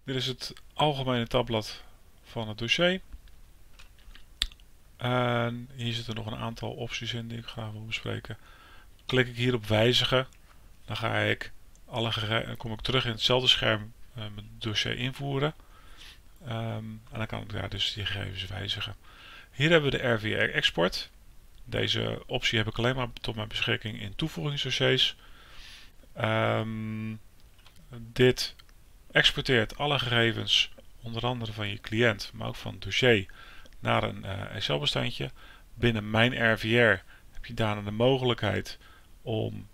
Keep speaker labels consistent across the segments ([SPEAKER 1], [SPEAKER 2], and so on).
[SPEAKER 1] Dit is het algemene tabblad van het dossier. En hier zitten nog een aantal opties in die ik graag wil bespreken. Klik ik hier op wijzigen, dan kom ik terug in hetzelfde scherm mijn dossier invoeren. En dan kan ik daar dus die gegevens wijzigen. Hier hebben we de RVR export. Deze optie heb ik alleen maar tot mijn beschikking in toevoegingsdossiers. Dit exporteert alle gegevens, onder andere van je cliënt, maar ook van het dossier, naar een Excel-bestandje. Binnen mijn RVR heb je daarna de mogelijkheid om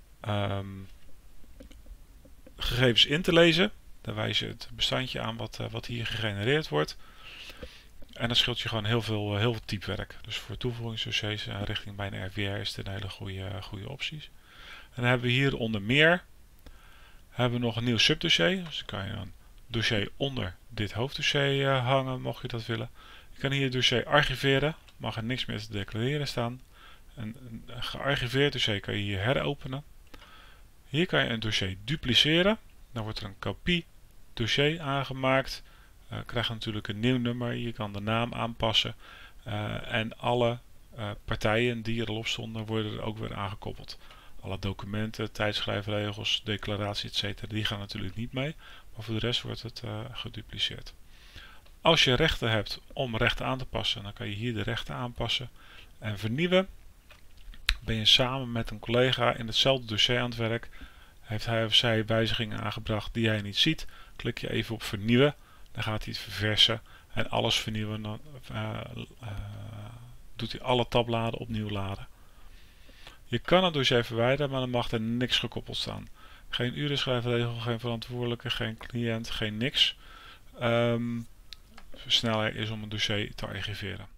[SPEAKER 1] gegevens in te lezen. Dan wijs je het bestandje aan wat hier gegenereerd wordt. En dan scheelt je gewoon heel veel typewerk. Dus voor toevoegingsdossiers richting mijn RVR is dit een hele goede opties. En dan hebben we hier onder meer hebben we nog een nieuw subdossier. Dus dan kan je een dossier onder dit hoofddossier hangen, mocht je dat willen. Je kan hier het dossier archiveren, mag er niks meer te declareren staan. Een gearchiveerd dossier kan je hier heropenen. Hier kan je een dossier dupliceren. Dan wordt er een kopie dossier aangemaakt. Krijgt natuurlijk een nieuw nummer. Je kan de naam aanpassen. En alle partijen die er al op stonden worden er ook weer aangekoppeld. Alle documenten, tijdschrijfregels, declaratie etc. die gaan natuurlijk niet mee. Maar voor de rest wordt het gedupliceerd. Als je rechten hebt om rechten aan te passen, dan kan je hier de rechten aanpassen. En vernieuwen. Ben je samen met een collega in hetzelfde dossier aan het werk. Heeft hij of zij wijzigingen aangebracht die jij niet ziet. Klik je even op vernieuwen. Dan gaat hij het verversen. En alles vernieuwen. Dan doet hij alle tabbladen opnieuw laden. Je kan het dossier verwijderen, maar dan mag er niks gekoppeld staan. Geen urenschrijfregel, geen verantwoordelijke, geen cliënt, geen niks. Sneller is om een dossier te archiveren.